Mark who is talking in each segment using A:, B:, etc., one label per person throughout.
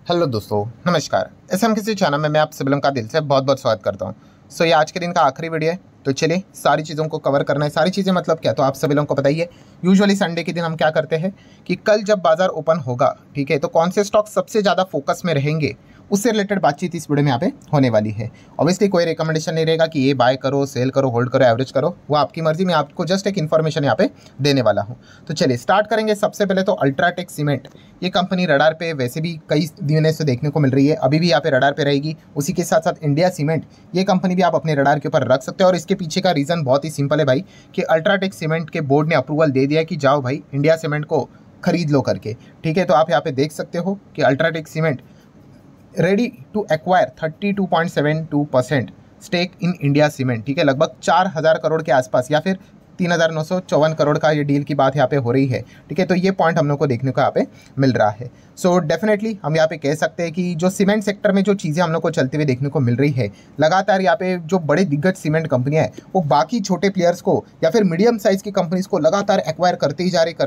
A: Hello दोस्तों, नमस्कार। SM किसी चैनल में मैं आप सभी लोगों का दिल से बहुत बहुत स्वागत करता हूं। सो ये आज के दिन का आखिरी वीडियो है, तो चलिए सारी चीज़ों को कवर करना है। सारी चीज़ें मतलब क्या, तो आप सभी लोगों को बताइए। यूजुअली संडे के दिन हम क्या करते हैं कि कल जब बाजार ओपन होगा, ठीक है, तो कौन से स्टॉक सबसे ज़्यादा फोकस में रहेंगे, उससे रिलेटेड बातचीत इस वीडियो में यहाँ पे होने वाली है। ऑब्वियसली कोई रिकमेंडेशन नहीं रहेगा कि ये बाय करो, सेल करो, होल्ड करो, एवरेज करो, वो आपकी मर्जी में। आपको जस्ट एक इन्फॉर्मेशन यहाँ पे देने वाला हूँ। तो चलिए स्टार्ट करेंगे। सबसे पहले तो अल्ट्राटेक सीमेंट, ये कंपनी रडार पे वैसे भी कई दिनों से देखने को मिल रही है, अभी भी यहाँ पे रडार पे रहेगी। उसी के साथ साथ इंडिया सीमेंट, ये कंपनी भी आप अपने रडार के ऊपर रख सकते हो। और इसके पीछे का रीज़न बहुत ही सिंपल है भाई, कि अल्ट्राटेक सीमेंट के बोर्ड ने अप्रूवल दे दिया कि जाओ भाई इंडिया सीमेंट को खरीद लो करके, ठीक है। तो आप यहाँ पे देख सकते हो कि UltraTech cement ready to acquire 32.72% stake in India cement, ठीक है। लगभग 4,000 करोड़ के आसपास या फिर 3,954 करोड़ का ये डील की बात यहाँ पे हो रही है, ठीक है। तो ये पॉइंट हम लोग को देखने को यहाँ पे मिल रहा है। सो डेफिनेटली हम यहाँ पे कह सकते हैं कि जो सीमेंट सेक्टर में जो चीज़ें हम लोग को चलते हुए देखने को मिल रही है, लगातार यहाँ पे जो बड़े दिग्गज सीमेंट कंपनियां हैं वो बाकी छोटे प्लेयर्स को या फिर मीडियम साइज़ की कंपनीज को लगातार एक्वायर करते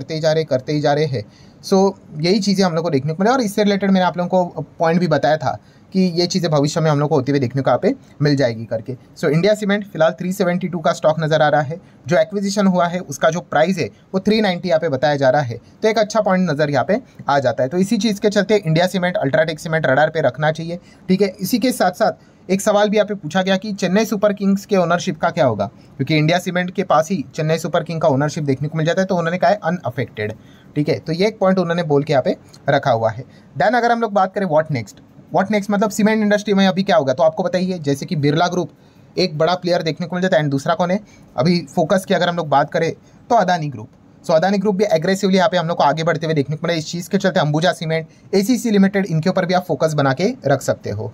A: ही जा रहे हैं। सो यही चीज़ें हम लोग को देखने को मिले। और इससे रिलेटेड मैंने आप लोगों को पॉइंट भी बताया था कि ये चीज़ें भविष्य में हम लोग को होते हुए देखने को यहाँ पे मिल जाएगी करके। सो इंडिया सीमेंट फिलहाल 372 का स्टॉक नज़र आ रहा है। जो एक्विजिशन हुआ है उसका जो प्राइस है वो 390 यहाँ पे बताया जा रहा है। तो एक अच्छा पॉइंट नज़र यहाँ पे आ जाता है। तो इसी चीज़ के चलते India cement, UltraTech cement radar पे रखना चाहिए, ठीक है। इसी के साथ साथ एक सवाल भी यहाँ पे पूछा गया कि चेन्नई सुपर किंग्स के ओनरशिप का क्या होगा, क्योंकि इंडिया सीमेंट के पास ही चेन्नई सुपर किंग का ओनरशिप देखने को मिल जाता है। तो उन्होंने कहा है अनअफेक्टेड, ठीक है। तो ये एक पॉइंट उन्होंने बोल के यहाँ पे रखा हुआ है। देन अगर हम लोग बात करें व्हाट नेक्स्ट मतलब सीमेंट इंडस्ट्री में अभी क्या होगा, तो आपको बताइए जैसे कि बिरला ग्रुप एक बड़ा प्लेयर देखने को मिल जाता है, एंड दूसरा कौन है अभी फोकस की अगर हम लोग बात करें तो Adani group. So Adani group भी एग्रेसिवली यहाँ पे हम लोग को आगे बढ़ते हुए देखने को मिला। इस चीज़ के चलते अंबुजा सीमेंट, एसीसी लिमिटेड, इनके ऊपर भी आप फोकस बना के रख सकते हो,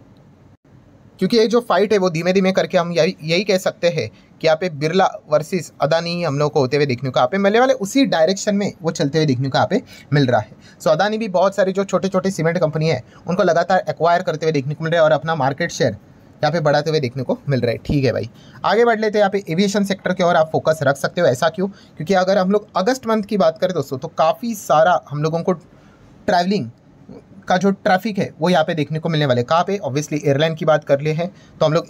A: क्योंकि ये जो फाइट है वो धीमे धीमे करके हम यही कह सकते हैं कि यहाँ पे बिरला वर्सेस अदानी हम लोग को होते हुए देखने को यहाँ पे मिलने वाले, उसी डायरेक्शन में वो चलते हुए देखने को यहाँ पे मिल रहा है। सो अदानी भी बहुत सारी जो छोटे छोटे सीमेंट कंपनी है उनको लगातार एक्वायर करते हुए देखने को मिल रहा है और अपना मार्केट शेयर यहाँ पे बढ़ाते हुए देखने को मिल रहा है, ठीक है भाई। आगे बढ़ लेते हैं। यहाँ पे एविएशन सेक्टर की ओर आप फोकस रख सकते हो। ऐसा क्यों? क्योंकि अगर हम लोग अगस्त मंथ की बात करें दोस्तों, तो काफ़ी सारा हम लोगों को ट्रैवलिंग का जो ट्रैफिक है वो यहाँ पे देखने को मिलने वाले। कहाँ पे? ऑब्वियसली एयरलाइन की बात कर ले हैं तो हम लोग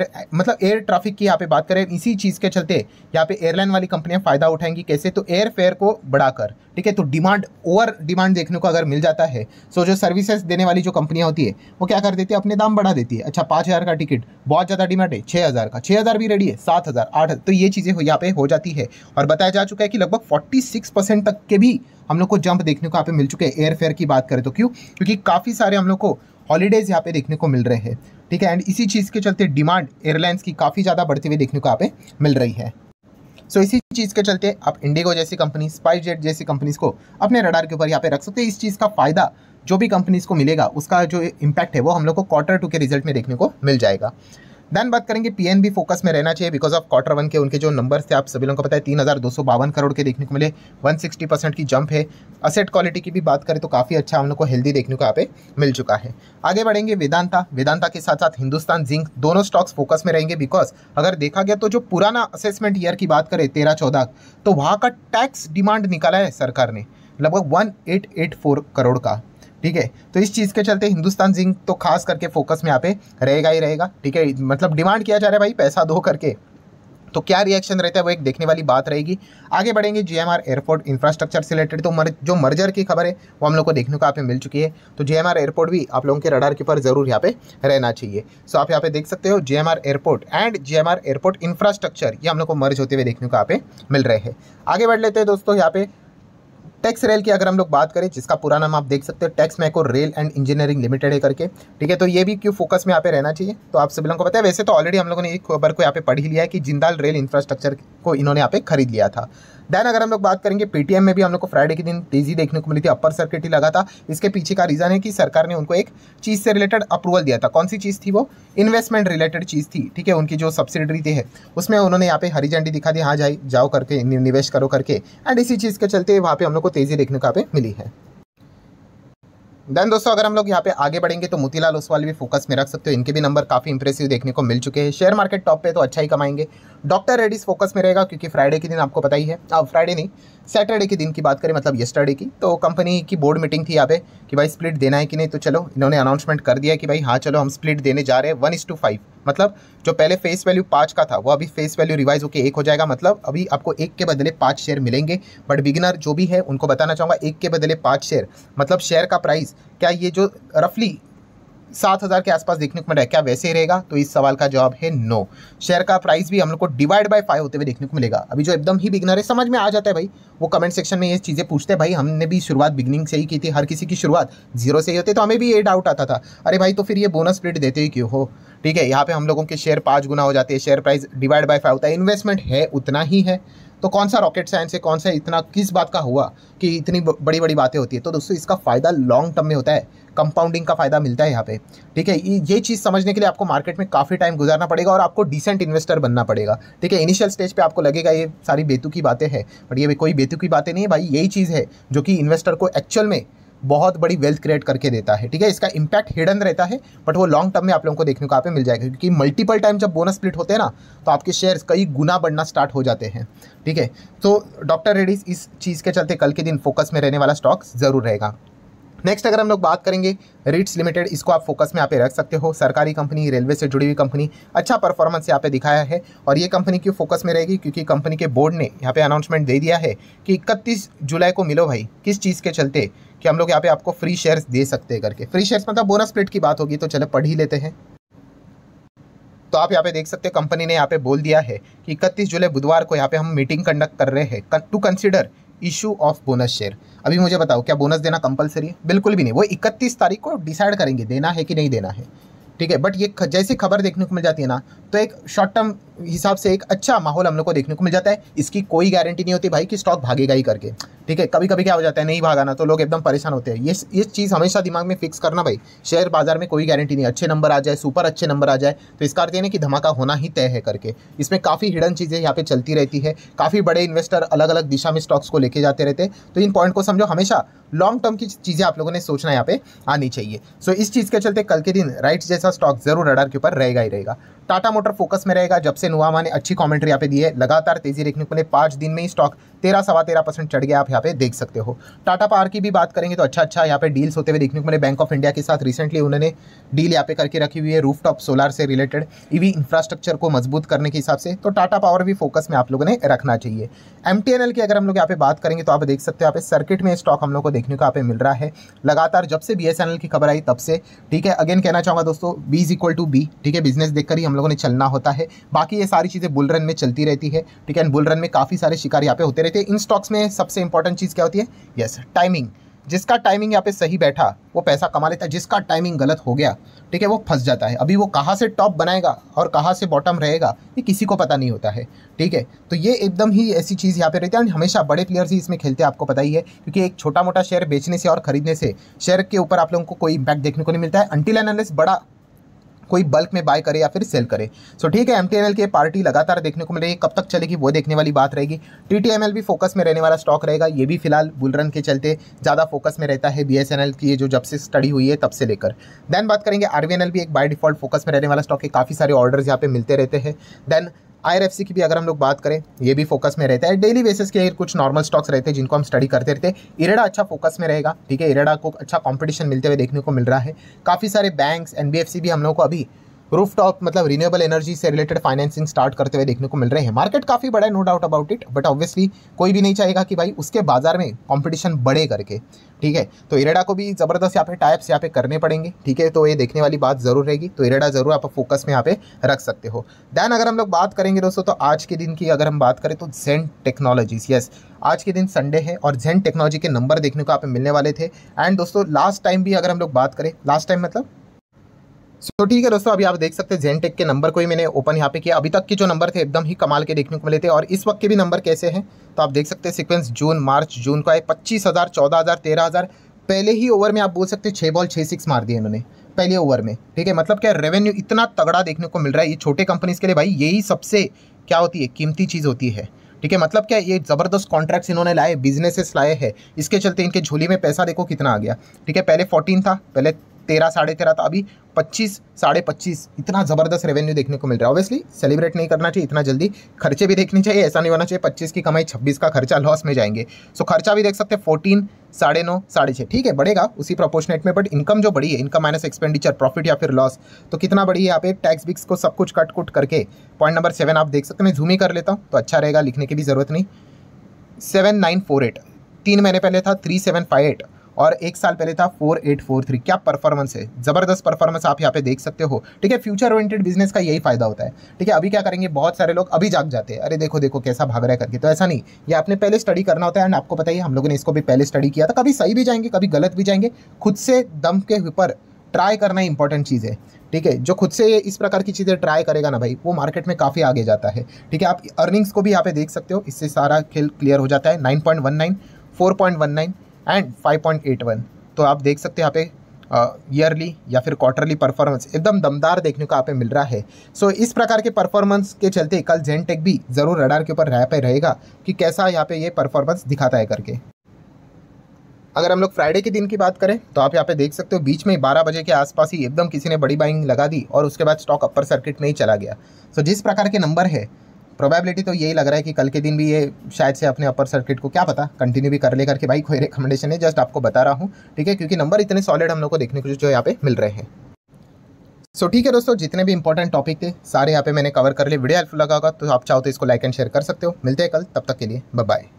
A: एयर ट्रैफिक की यहाँ पे बात करें। इसी चीज़ के चलते यहाँ पे एयरलाइन वाली कंपनियाँ फ़ायदा उठाएंगी। कैसे? तो एयर फेयर को बढ़ाकर, ठीक है। तो डिमांड, ओवर डिमांड देखने को अगर मिल जाता है, सो जो सर्विसेज देने वाली जो कंपनियाँ होती है वो क्या कर देती है, अपने दाम बढ़ा देती है। अच्छा 5,000 का टिकट बहुत ज़्यादा डिमांड है, 6,000 का, 6,000 भी रेडी है, 7,000, 8,000। तो ये चीज़ें यहाँ पे हो जाती है और बताया जा चुका है कि लगभग 46% तक के भी हम लोग को जंप देखने को यहाँ पे मिल चुके हैं एयर फेयर की बात करें तो। क्यों? क्योंकि काफ़ी सारे हम लोग को हॉलीडेज यहाँ पे देखने को मिल रहे हैं, ठीक है। एंड इसी चीज़ के चलते डिमांड एयरलाइंस की काफ़ी ज़्यादा बढ़ती हुई देखने को यहाँ पे मिल रही है। सो इसी चीज़ के चलते आप इंडिगो जैसी कंपनी, स्पाइस जेट जैसी कंपनीज को अपने रडार के ऊपर यहाँ पे रख सकते हैं। इस चीज़ का फायदा जो भी कंपनीज को मिलेगा उसका जो इम्पैक्ट है वो हम लोग को Q2 के रिजल्ट में देखने को मिल जाएगा। देन बात करेंगे पीएनबी फोकस में रहना चाहिए बिकॉज ऑफ Q1 के उनके जो नंबर्स थे आप सभी लोगों को पता है 3,252 करोड़ के देखने को मिले, 160% की जंप है। असेट क्वालिटी की भी बात करें तो काफ़ी अच्छा हम लोग को हेल्दी देखने को यहाँ पे मिल चुका है। आगे बढ़ेंगे वेदांता के साथ साथ हिंदुस्तान जिंक, दोनों स्टॉक्स फोकस में रहेंगे बिकॉज अगर देखा गया तो जो पुराना असेसमेंट ईयर की बात करें 13-14, तो वहाँ का टैक्स डिमांड निकाला है सरकार ने लगभग 1884 करोड़ का, ठीक है। तो इस चीज़ के चलते हिंदुस्तान जिंक तो खास करके फोकस में यहाँ पे रहेगा ही रहेगा, ठीक है। मतलब डिमांड किया जा रहा है भाई पैसा दो करके, तो क्या रिएक्शन रहता है वो एक देखने वाली बात रहेगी। आगे बढ़ेंगे GMR एयरपोर्ट इंफ्रास्ट्रक्चर से रिलेटेड, तो जो मर्जर की खबर है वो हम लोग को देखने को यहाँ पे मिल चुकी है। तो GMR एयरपोर्ट भी आप लोगों के रडार के ऊपर जरूर यहाँ पे रहना चाहिए। सो आप यहाँ पे देख सकते हो GMR airport and GMR airport infrastructure, ये हम लोग को मर्ज होते हुए देखने को यहाँ पे मिल रहे हैं। आगे बढ़ लेते हैं दोस्तों। यहाँ पे टेक्स रेल की अगर हम लोग बात करें, जिसका पूरा नाम आप देख सकते हो Texmaco rail and engineering limited है करके, ठीक है। तो ये भी क्यों फोकस में यहाँ पे रहना चाहिए, तो आप सभी लोगों को पता है। वैसे तो ऑलरेडी हम लोगों ने एक खबर को यहाँ पे पढ़ ही लिया है कि जिंदाल रेल इंफ्रास्ट्रक्चर को इन्होंने यहाँ पे खरीद लिया था। देन अगर हम लोग बात करेंगे पेटीएम में भी हम लोग को फ्राइडे के दिन तेजी देखने को मिली थी, अपर सर्किट ही लगा था। इसके पीछे का रीज़न है कि सरकार ने उनको एक चीज़ से रिलेटेड अप्रूवल दिया था। कौन सी चीज़ थी वो? इन्वेस्टमेंट रिलेटेड चीज़ थी, ठीक है। उनकी जो सब्सिडरी थी है उसमें उन्होंने यहाँ पे हरी झंडी दिखा दी, हाँ जाओ करके निवेश करो करके। एंड इसी चीज़ के चलते वहाँ पे हम लोग को तेज़ी देखने को यहाँ पे मिली है। देन दोस्तों अगर हम लोग यहाँ पे आगे बढ़ेंगे तो मोतीलाल ओसवाल भी फोकस में रख सकते हो। इनके भी नंबर काफ़ी इंप्रेसिव देखने को मिल चुके हैं। शेयर मार्केट टॉप पे तो अच्छा ही कमाएंगे। डॉक्टर रेड्डीज फोकस में रहेगा क्योंकि फ्राइडे के दिन आपको पता ही है, फ्राइडे नहीं सैटरडे के दिन की बात करें, मतलब येस्टरडे की, तो कंपनी की बोर्ड मीटिंग थी यहाँ पे कि भाई स्प्लिट देना है कि नहीं। तो चलो इन्होंने अनाउंसमेंट कर दिया कि भाई हाँ चलो हम स्प्लिट देने जा रहे हैं 1:5। मतलब जो पहले फेस वैल्यू 5 का था वो अभी फेस वैल्यू रिवाइज होकर 1 हो जाएगा। मतलब अभी आपको 1 के बदले 5 शेयर मिलेंगे। बट बिगिनर जो भी है उनको बताना चाहूँगा, 1 के बदले 5 शेयर मतलब शेयर का प्राइस क्या ये जो रफली 7,000 के आसपास देखने को मिल रहा है क्या वैसे ही रहेगा? तो इस सवाल का जवाब है नो। शेयर का प्राइस भी हम लोग को डिवाइड बाय 5 होते हुए देखने को मिलेगा। अभी जो एकदम ही बिगनर है, समझ में आ जाता है भाई, वो कमेंट सेक्शन में ये चीज़ें पूछते हैं। भाई हमने भी शुरुआत बिगनिंग से ही की थी, हर किसी की शुरुआत 0 से ही होती है। तो हमें भी ये डाउट आता था, अरे भाई तो फिर ये बोनस स्प्लिट देते ही क्यों हो? ठीक है, यहाँ पे हम लोगों के शेयर 5 गुना हो जाते हैं, शेयर प्राइस डिवाइड बाय 5 होता है, इन्वेस्टमेंट है उतना ही है। तो कौन सा रॉकेट साइंस है, कौन सा इतना किस बात का हुआ कि इतनी बड़ी बड़ी बातें होती है? तो दोस्तों इसका फ़ायदा लॉन्ग टर्म में होता है, कंपाउंडिंग का फ़ायदा मिलता है यहाँ पे। ठीक है, ये चीज़ समझने के लिए आपको मार्केट में काफ़ी टाइम गुजारना पड़ेगा और आपको डिसेंट इन्वेस्टर बनना पड़ेगा। ठीक है, इनिशियल स्टेज पे आपको लगेगा ये सारी बेतुकी बातें हैं, बट ये कोई बेतुकी बातें नहीं है भाई, यही चीज़ है जो कि इन्वेस्टर को एक्चुअल में बहुत बड़ी वेल्थ क्रिएट करके देता है। ठीक है, इसका इम्पैक्ट हिडन रहता है, बट वो लॉन्ग टर्म में आप लोगों को देखने को यहाँ पे मिल जाएगा, क्योंकि मल्टीपल टाइम जब बोनस स्प्लिट होते हैं ना, तो आपके शेयर्स कई गुना बढ़ना स्टार्ट हो जाते हैं। ठीक है, तो डॉक्टर रेड्डीज इस चीज़ के चलते कल के दिन फोकस में रहने वाला स्टॉक जरूर रहेगा। नेक्स्ट अगर हम लोग बात करेंगे रीट्स लिमिटेड, इसको आप फोकस में यहाँ पे रख सकते हो। सरकारी कंपनी, रेलवे से जुड़ी हुई कंपनी, अच्छा परफॉर्मेंस यहाँ पे दिखाया है। और ये कंपनी क्यों फोकस में रहेगी? क्योंकि कंपनी के बोर्ड ने यहाँ पे अनाउंसमेंट दे दिया है कि 31 जुलाई को मिलो भाई। किस चीज़ के चलते? कि हम लोग यहाँ पे आपको फ्री शेयर्स दे सकते हैं करके। फ्री शेयर्स मतलब बोनस स्प्लिट की बात होगी, तो चलो पढ़ ही लेते हैं। तो आप यहाँ पे देख सकते हैं कंपनी ने यहाँ पे बोल दिया है कि 31 जुलाई बुधवार को यहाँ पे हम मीटिंग कंडक्ट कर रहे हैं to consider issue of bonus share. अभी मुझे बताओ, क्या बोनस देना कंपलसरी है? बिल्कुल भी नहीं। वो 31 तारीख को डिसाइड करेंगे देना है कि नहीं देना है। ठीक है, बट ये जैसी खबर देखने को मिल जाती है ना, तो एक शॉर्ट टर्म हिसाब से एक अच्छा माहौल हम लोग को देखने को मिल जाता है। इसकी कोई गारंटी नहीं होती भाई कि स्टॉक भागेगा ही करके। ठीक है, कभी कभी क्या हो जाता है, नहीं भागा ना तो लोग एकदम परेशान होते हैं। ये चीज़ हमेशा दिमाग में फिक्स करना भाई, शेयर बाजार में कोई गारंटी नहीं। अच्छे नंबर आ जाए, सुपर अच्छे नंबर आ जाए, तो इसका अर्थ ये नहीं कि धमाका होना ही तय है करके। इसमें काफ़ी हिडन चीज़ें यहाँ पे चलती रहती है। काफ़ी बड़े इन्वेस्टर अलग अलग दिशा में स्टॉक्स को लेके जाते रहते हैं। तो इन पॉइंट को समझो, हमेशा लॉन्ग टर्म की चीज़ें आप लोगों ने सोचना यहाँ पे आनी चाहिए। सो इस चीज़ के चलते कल के दिन राइट्स जैसा स्टॉक जरूर रडार के ऊपर रहेगा ही रहेगा। टाटा मोटर फोकस में रहेगा। जब से नुआमा ने अच्छी कमेंट्री यहाँ पे दी है, लगातार तेजी देखने को मिले, 5 दिन में ही स्टॉक 13-13.25% चढ़ गया, आप यहाँ पे देख सकते हो। टाटा पावर की भी बात करेंगे तो अच्छा यहाँ पे डील्स होते हुए देखने को मिले। बैंक ऑफ इंडिया के साथ रिसेंटली उन्होंने डील यहाँ पे करके रखी हुई है रूफटॉप सोलर से रिलेटेड, ईवी इंफ्रास्ट्रक्चर को मजबूत करने के हिसाब से। तो टाटा पावर भी फोकस में आप लोगों ने रखना चाहिए। MTNL की अगर हम लोग यहाँ पे बात करेंगे तो आप देख सकते हो यहाँ पे सर्किट में स्टॉक हम लोग को देखने को यहाँ पे मिल रहा है लगातार, जब से BSNL की खबर आई तब से। ठीक है, अगेन कहना चाहूँगा दोस्तों, B = B। ठीक है, बिजनेस देखकर ही हम लोगों ने चलना होता है। बाकी ये सारी चीज़ें बुल रन में चलती रहती है। ठीक है, बुल रन में काफ़ी सारे शिकार यहाँ पे होते रहते हैं। इन स्टॉक्स में सबसे इंपॉर्टेंट चीज़ क्या होती है? Yes, timing. जिसका टाइमिंग यहाँ पे सही बैठा वो पैसा कमा लेता है, जिसका टाइमिंग गलत हो गया, ठीक है, वो फंस जाता है। अभी वो कहाँ से टॉप बनाएगा और कहाँ से बॉटम रहेगा ये किसी को पता नहीं होता है। ठीक है, तो ये एकदम ही ऐसी चीज़ यहाँ पे रहती है। हमेशा बड़े प्लेयर्स ही इसमें खेलते हैं, आपको पता ही है, क्योंकि एक छोटा मोटा शेयर बेचने से और खरीदने से शेयर के ऊपर आप लोगों को कोई इम्पैक्ट देखने को नहीं मिलता है, अनटिल एंड अनलेस बड़ा कोई बल्क में बाय करे या फिर सेल करे। सो ठीक है, MTNL की पार्टी लगातार देखने को मिल रही है, कब तक चलेगी वो देखने वाली बात रहेगी। TTML भी फोकस में रहने वाला स्टॉक रहेगा। ये भी फिलहाल बुल रन के चलते ज़्यादा फोकस में रहता है BSNL की, जो जब से स्टडी हुई है तब से लेकर। देन बात करेंगे RVNL भी एक बाय डिफॉल्ट फोकस में रहने वाला स्टॉक है। काफ़ी सारे ऑर्डर्स यहाँ पे मिलते रहते हैं। देन IRFC की भी अगर हम लोग बात करें, ये भी फोकस में रहता है। डेली बेसिस के कुछ नॉर्मल स्टॉक्स रहते हैं जिनको हम स्टडी करते रहते हैं। इरेडा अच्छा फोकस में रहेगा। ठीक है, इरेडा को अच्छा कंपटीशन मिलते हुए देखने को मिल रहा है। काफ़ी सारे बैंक्स, NBFC भी हम लोग को अभी रूफटॉप मतलब रिन्यूएबल एनर्जी से रिलेटेड फाइनेंसिंग स्टार्ट करते हुए देखने को मिल रहे हैं। मार्केट काफ़ी बड़ा है, no doubt about it, but obviously कोई भी नहीं चाहेगा कि भाई उसके बाजार में कंपटीशन बढ़े करके। ठीक है, तो इरेडा को भी ज़बरदस्त यहाँ पे टाइप्स यहाँ पे करने पड़ेंगे। ठीक है, तो ये देखने वाली बात ज़रूर रहेगी। तो इरेडा ज़रूर आप फोकस में यहाँ पे रख सकते हो। दैन अगर हम लोग बात करेंगे दोस्तों, तो आज के दिन की अगर हम बात करें तो जेन टेक्नोलॉजीज, यस, आज के दिन संडे है और जेन टेक्नोलॉजी के नंबर देखने को यहाँ पे मिलने वाले थे। एंड दोस्तों लास्ट टाइम भी अगर हम लोग बात करें, लास्ट टाइम मतलब सो ठीक है दोस्तों, अभी आप देख सकते हैं जेनटेक के नंबर को ही मैंने ओपन यहाँ पे किया। अभी तक के जो नंबर थे एकदम ही कमाल के देखने को मिले थे, और इस वक्त के भी नंबर कैसे हैं तो आप देख सकते हैं। सीक्वेंस जून, मार्च, जून का है 25,000, 14,000, 13,000। पहले ही ओवर में आप बोल सकते हैं 6 बॉल 6 6 मार दिए इन्होंने पहले ओवर में। ठीक है, मतलब क्या रेवेन्यू इतना तगड़ा देखने को मिल रहा है। ये छोटे कंपनीज के लिए भाई यही सबसे क्या होती है, कीमती चीज़ होती है। ठीक है, मतलब क्या ये ज़बरदस्त कॉन्ट्रैक्ट्स इन्होंने लाए, बिजनेसेस लाए हैं, इसके चलते इनके झोली में पैसा देखो कितना आ गया। ठीक है, पहले 14 था, पहले 13 साढ़े 13 था, अभी 25 साढ़े 25, इतना ज़बरदस्त रेवेन्यू देखने को मिल रहा है। ऑब्वियसली सेलिब्रेट नहीं करना चाहिए इतना जल्दी, खर्चे भी देखने चाहिए, ऐसा नहीं होना चाहिए 25 की कमाई 26 का खर्चा लॉस में जाएंगे। सो खर्चा भी देख सकते हैं 14 साढ़े 9 साढ़े 6, ठीक है बढ़ेगा उसी प्रोपोर्शनेट में, बट इनकम जो बढ़ी है, इनकम माइनस एक्सपेंडिचर प्रॉफिट या फिर लॉस, तो कितना बढ़ी है यहाँ पे टैक्स बिक्स को सब कुछ कट कुट करके। पॉइंट नंबर 7 आप देख सकते हैं, मैं जूम ही कर लेता हूँ तो अच्छा रहेगा, लिखने की भी ज़रूरत नहीं। 7948, 3 महीने पहले था 3758 और 1 साल पहले था 4843। क्या परफॉर्मेंस है, ज़बरदस्त परफॉर्मेंस आप यहाँ पे देख सकते हो, ठीक है। फ्यूचर ओरिएंटेड बिजनेस का यही फायदा होता है, ठीक है। अभी क्या करेंगे, बहुत सारे लोग अभी जाग जाते हैं, अरे देखो देखो कैसा भाग रहा है करके, तो ऐसा नहीं, ये आपने पहले स्टडी करना होता है। एंड आपको बताइए हम लोगों ने इसको भी पहले स्टडी किया था, कभी सही भी जाएंगे कभी गलत भी जाएंगे, खुद से दम के ऊपर ट्राई करना इंपॉर्टेंट चीज़ है, ठीक है। जो खुद से इस प्रकार की चीज़ें ट्राई करेगा ना भाई, वो मार्केट में काफ़ी आगे जाता है, ठीक है। आप अर्निंग्स को भी यहाँ पे देख सकते हो, इससे सारा खेल क्लियर हो जाता है। 9.19, 4.19 एंड 5.81, तो आप देख सकते हैं यहाँ पे ईयरली या फिर क्वार्टरली परफॉर्मेंस एकदम दमदार देखने को यहाँ पे मिल रहा है। सो इस प्रकार के परफॉर्मेंस के चलते कल जेनटेक भी ज़रूर रडार के ऊपर रह पे रहेगा कि कैसा यहाँ पे ये परफॉर्मेंस दिखाता है करके। अगर हम लोग फ्राइडे के दिन की बात करें तो आप यहाँ पे देख सकते हो, बीच में 12 बजे के आसपास ही एकदम किसी ने बड़ी बाइंग लगा दी और उसके बाद स्टॉक अपर सर्किट में ही चला गया। सो जिस प्रकार के नंबर है, प्रोबेबिलिटी तो यही लग रहा है कि कल के दिन भी ये शायद से अपने अपर सर्किट को क्या पता कंटिन्यू भी कर ले करके। भाई कोई रिकमेंडेशन है, जस्ट आपको बता रहा हूँ, ठीक है, क्योंकि नंबर इतने सॉलिड हम लोग को देखने को जो यहाँ पे मिल रहे हैं। सो ठीक है दोस्तों, जितने भी इंपॉर्टेंट टॉपिक थे सारे यहाँ पे मैंने कवर कर लिए। वीडियो हेल्पफुल लगा होगा तो आप चाहो तो इसको लाइक एंड शेयर कर सकते हो। मिलते हैं कल, तब तक के लिए बाय बाय।